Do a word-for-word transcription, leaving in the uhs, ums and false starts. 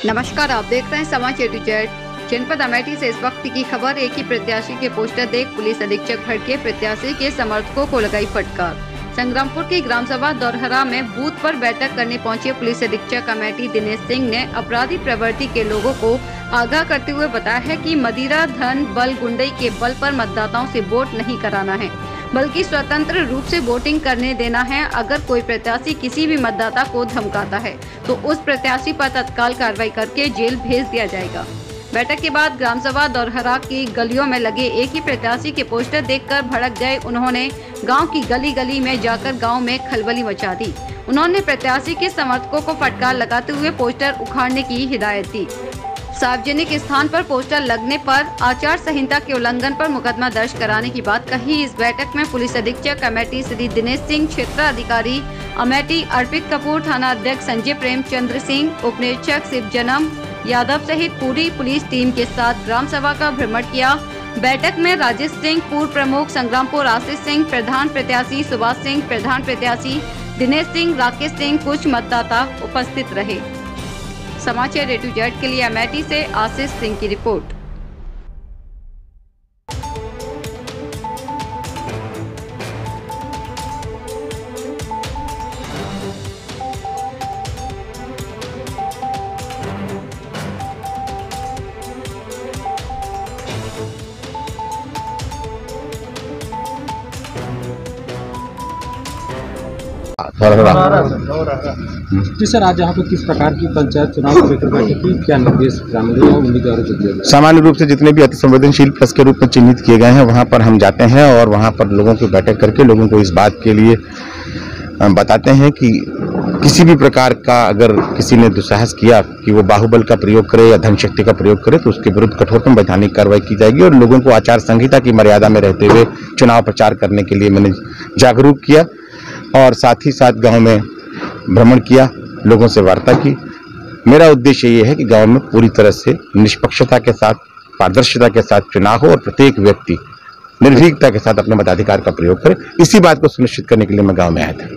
नमस्कार, आप देख रहे हैं समाचार टू जेड। जनपद अमेठी से इस वक्त की खबर। एक ही प्रत्याशी के पोस्टर देख पुलिस अधीक्षक भड़के, प्रत्याशी के समर्थकों को लगाई फटकार। संग्रामपुर की ग्राम सभा दौरहरा में बूथ पर बैठक करने पहुंचे पुलिस अधीक्षक अमेठी दिनेश सिंह ने अपराधी प्रवृत्ति के लोगों को आगाह करते हुए बताया है कि मदिरा, धन, बल, गुंडई के बल पर मतदाताओं से वोट नहीं कराना है, बल्कि स्वतंत्र रूप से वोटिंग करने देना है। अगर कोई प्रत्याशी किसी भी मतदाता को धमकाता है तो उस प्रत्याशी पर तत्काल कार्रवाई करके जेल भेज दिया जाएगा। बैठक के बाद ग्राम सभा दौरहरा की गलियों में लगे एक ही प्रत्याशी के पोस्टर देखकर भड़क गए। उन्होंने गांव की गली गली में जाकर गांव में खलबली मचा दी। उन्होंने प्रत्याशी के समर्थकों को फटकार लगाते हुए पोस्टर उखाड़ने की हिदायत दी। सार्वजनिक स्थान पर पोस्टर लगने पर आचार संहिता के उल्लंघन पर मुकदमा दर्ज कराने की बात कही। इस बैठक में पुलिस अधीक्षक अमेठी श्री दिनेश सिंह, क्षेत्राधिकारी अमेठी अर्पित कपूर, थाना अध्यक्ष संजय प्रेमचंद्र सिंह, उप निरीक्षक शिव जन्म यादव सहित पूरी पुलिस टीम के साथ ग्राम सभा का भ्रमण किया। बैठक में राजेश सिंह, पूर्व प्रमुख संग्रामपुर आशीष सिंह, प्रधान प्रत्याशी सुभाष सिंह, प्रधान प्रत्याशी दिनेश सिंह, राकेश सिंह, कुछ मतदाता उपस्थित रहे। समाचार ए टू जेड के लिए अमेठी से आशीष सिंह की रिपोर्ट। जी सर, आज यहाँ पे किस प्रकार की पंचायत चुनाव को लेकर बैठक की, क्या निर्देश ग्रामीणों और उम्मीदवारों को दिए गए? सामान्य रूप से जितने भी अति संवेदनशील प्लस के रूप में चिन्हित किए गए हैं वहां पर हम जाते हैं और वहां पर लोगों की बैठक करके लोगों को इस बात के लिए बताते हैं कि किसी भी प्रकार का अगर किसी ने दुस्साहस किया कि वो बाहुबल का प्रयोग करे या धन शक्ति का प्रयोग करे तो उसके विरुद्ध कठोरतम वैधानिक कार्रवाई की जाएगी। और लोगों को आचार संहिता की मर्यादा में रहते हुए चुनाव प्रचार करने के लिए मैंने जागरूक किया और साथ ही साथ गांव में भ्रमण किया, लोगों से वार्ता की। मेरा उद्देश्य ये है कि गांव में पूरी तरह से निष्पक्षता के साथ, पारदर्शिता के साथ चुनाव हो और प्रत्येक व्यक्ति निर्भीकता के साथ अपने मताधिकार का प्रयोग करे। इसी बात को सुनिश्चित करने के लिए मैं गांव में आया था।